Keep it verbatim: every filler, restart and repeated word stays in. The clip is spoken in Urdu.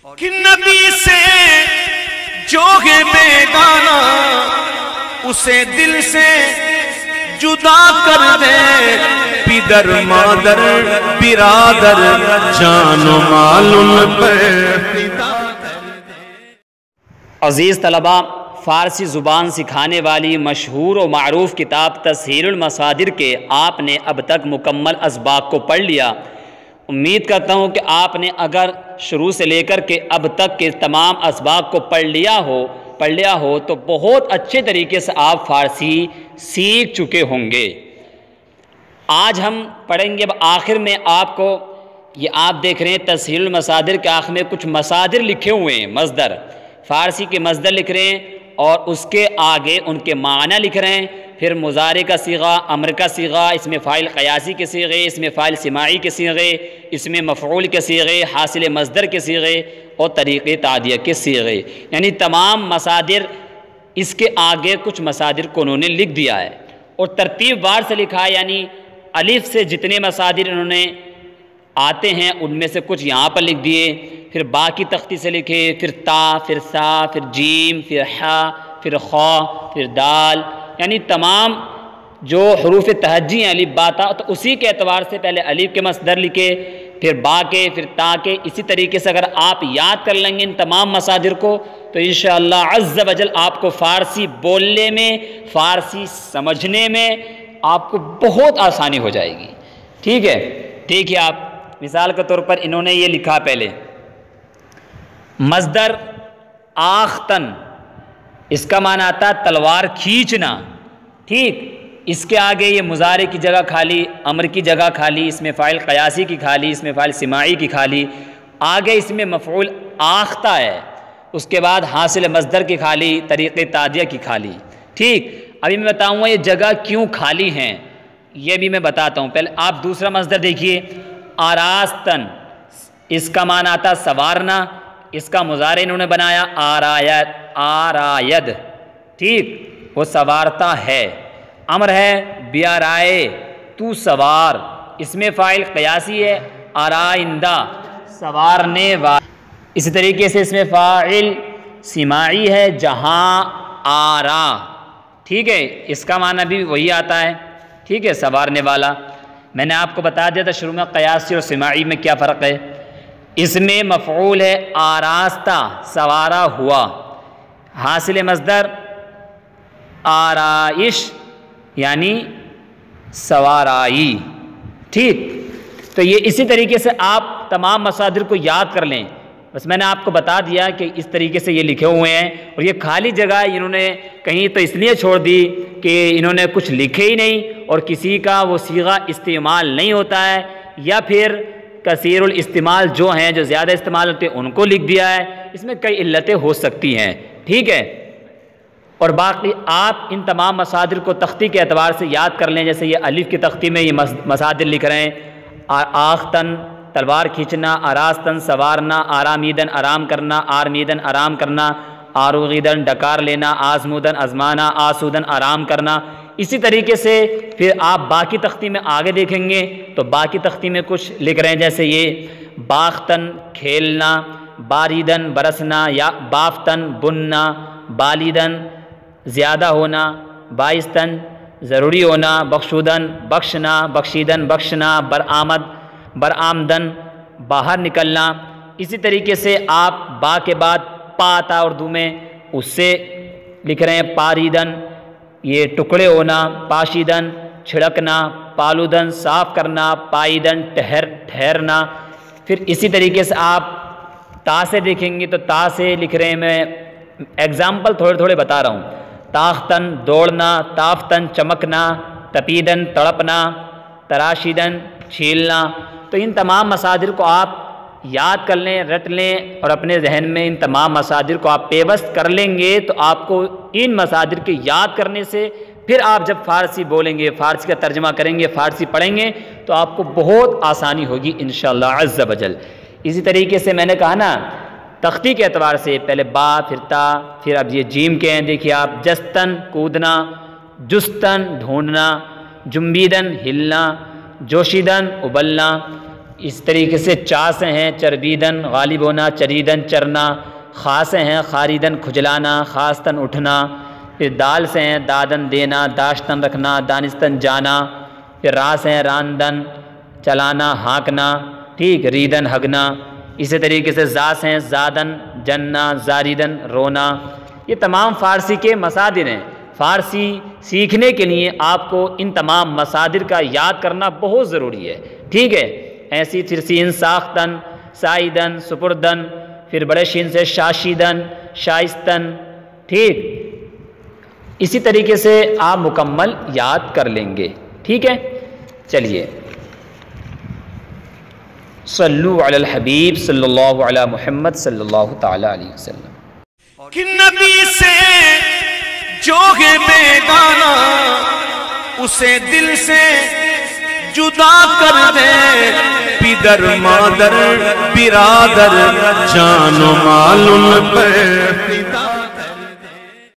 کہ نبی سے جو ہے بیگانہ اسے دل سے جدا کر دے، پدر مادر برادر جان و مال ان پر فدا کر دے۔ عزیز طلباء، فارسی زبان سکھانے والی مشہور و معروف کتاب تسہیل المصادر کے آپ نے اب تک مکمل اسباق کو پڑھ لیا۔ امید کرتا ہوں کہ آپ نے اگر شروع سے لے کر کے اب تک کے تمام اسباق کو پڑھ لیا ہو پڑھ لیا ہو تو بہت اچھے طریقے سے آپ فارسی سیکھ چکے ہوں گے۔ آج ہم پڑھیں گے اب آخر میں آپ کو، یہ آپ دیکھ رہے ہیں تسہیل المصادر کے آخر میں کچھ مصادر لکھے ہوئے ہیں، مصدر فارسی کے مصدر لکھ رہے ہیں اور اس کے آگے ان کے معنی لکھ رہے ہیں، پھر مضارع کا صیغہ، امر کا صیغہ، اس میں فاعل قیاسی کے صیغے، اس میں فاعل سماعی کے صیغے، اس میں مفعول کے صیغے، حاصل مصدر کے صیغے اور طریق تعدیہ کے صیغے، یعنی تمام مصادر اس کے آگے کچھ مصادر کو انہوں نے لکھ دیا ہے اور ترتیب وار سے لکھا ہے، یعنی الف سے جتنے مصادر انہوں نے آتے ہیں ان میں سے کچھ یہاں پر لکھ دیے، پھر با کی تختی سے لکھے، پھر تا، پھر سا، پھر جیم، پھر حا، پھر خا، پھر دال، یعنی تمام جو حروف تہجی ہیں الف با تا، تو اسی کے اعتبار سے پہلے الف کے مصدر لکھے، پھر با کے، پھر تا کے، اسی طریقے سے اگر آپ یاد کر لیں گے ان تمام مصادر کو تو انشاءاللہ عز و جل آپ کو فارسی بولنے میں، فارسی سمجھنے میں آپ کو بہت آسانی ہو جائے گی۔ ٹھیک ہے، دیکھیے آپ مثال کے طور پر انہوں نے یہ لکھا پہلے مصدر آختن، اس کا معنی آتا ہے تلوار کھینچنا، ٹھیک، اس کے آگے یہ مضارع کی جگہ خالی، امر کی جگہ خالی، اس میں فاعل قیاسی کی خالی، اس میں فاعل سماعی کی خالی، آگے اس میں مفعول آختہ ہے، اس کے بعد حاصل مصدر کی خالی، طریق تعدیہ کی خالی، ٹھیک۔ ابھی میں بتاؤں گا یہ جگہ کیوں خالی ہیں، یہ بھی میں بتاتا ہوں۔ پہلے آپ دوسرا مصدر دیکھیے آراستن، اس کا معنی آتا ہے سوارنا، اس کا مضارع انہوں نے بنایا آرایت، آراید، ٹھیک، وہ سوارتا ہے۔ امر ہے بیارائے، تو سوار، اس میں فاعل قیاسی ہے آرائندہ، سوارنے والا، اسی طریقے سے اس میں فاعل سماعی ہے جہاں آرا، ٹھیک ہے، اس کا معنی بھی وہی آتا ہے، ٹھیک ہے، سوارنے والا۔ میں نے آپ کو بتا دیا تھا شروع میں قیاسی اور سماعی میں کیا فرق ہے۔ اس میں مفعول ہے آراستہ، سوارا ہوا، حاصل مصدر آرائش یعنی سوارائی، ٹھیک۔ تو یہ اسی طریقے سے آپ تمام مصادر کو یاد کر لیں، بس میں نے آپ کو بتا دیا کہ اس طریقے سے یہ لکھے ہوئے ہیں، اور یہ خالی جگہ انہوں نے کہیں تو اس لیے چھوڑ دی کہ انہوں نے کچھ لکھے ہی نہیں اور کسی کا وہ صیغہ استعمال نہیں ہوتا ہے، یا پھر کثیر الاستعمال جو ہیں جو زیادہ استعمال ہوتے ہیں ان کو لکھ دیا ہے، اس میں کئی علتیں ہو سکتی ہیں، ٹھیک ہے۔ اور باقی آپ ان تمام مصادر کو تختی کے اعتبار سے یاد کر لیں، جیسے یہ الف کی تختی میں یہ مصادر لکھ رہے ہیں، آختن تلوار کھینچنا، آراستن سوارنا، آرامیدن آرام کرنا، آرمیدن آرام کرنا، آروغیدن ڈکار لینا، آزمودن آزمانا، آسودن آرام کرنا۔ اسی طریقے سے پھر آپ باقی تختی میں آگے دیکھیں گے تو باقی تختی میں کچھ لکھ رہے ہیں، جیسے یہ باختن کھیلنا، باریدن برسنا، یا بافتن بننا، بالیدن زیادہ ہونا، بائستن ضروری ہونا، بخشودن بخشنا، بخشیدن بخشنا، برآمد برآمدن باہر نکلنا۔ اسی طریقے سے آپ با کے بعد پا آتا اردو میں، اس سے لکھ رہے ہیں پاریدن یہ ٹکڑے ہونا، پاشیدن چھڑکنا، پالودن صاف کرنا، پائیدن ٹھہر ٹھہرنا۔ پھر اسی طریقے سے آپ تا سے دیکھیں گے تو تا سے لکھ رہے ہیں، میں ایگزامپل تھوڑے تھوڑے بتا رہا ہوں، تاختن دوڑنا، تافتن چمکنا، تپیدن تڑپنا، تراشیدن چھیلنا۔ تو ان تمام مصادر کو آپ یاد کر لیں، رٹ لیں، اور اپنے ذہن میں ان تمام مصادر کو آپ پیوست کر لیں گے تو آپ کو ان مصادر کے یاد کرنے سے پھر آپ جب فارسی بولیں گے، فارسی کا ترجمہ کریں گے، فارسی پڑھیں گے تو آپ کو بہت آسانی ہوگی انشاءاللہ عز و جل۔ اسی طریقے سے میں نے کہا نا تختی کے اعتبار سے پہلے با، پھر تا، پھر اب یہ جیم کے ہیں، دیکھیے آپ جستن کودنا، جستن ڈھونڈنا، جنبیدن ہلنا، جوشیدن ابلنا، اس طریقے سے چا سے ہیں چربیدن غالب ہونا، چریدن چرنا، خا سے ہیں خاریدن کھجلانا، خاستن اٹھنا، پھر دال سے ہیں دادن دینا، داشتن رکھنا، دانستن جانا، پھر را سے ہیں راندن چلانا ہانکنا، ٹھیک، ریدن ہگنا، اسی طریقے سے زا سے ہیں زادن جننا، زاریدن رونا۔ یہ تمام فارسی کے مصادر ہیں۔ فارسی سیکھنے کے لیے آپ کو ان تمام مصادر کا یاد کرنا بہت ضروری ہے، ٹھیک ہے۔ ایسی پھر سین ساختن، سائیدن، سپردن، پھر بڑے شین سے شاشیدن، شائستن، ٹھیک، اسی طریقے سے آپ مکمل یاد کر لیں گے، ٹھیک ہے۔ چلیے صلو علی الحبیب صلی اللہ علی محمد صلی اللہ تعالی علیہ وسلم۔ کہ نبی سے جو ہے بیگانہ اسے دل سے جدا کر دے، پدر مادر برادر جان و مال ان پر فدا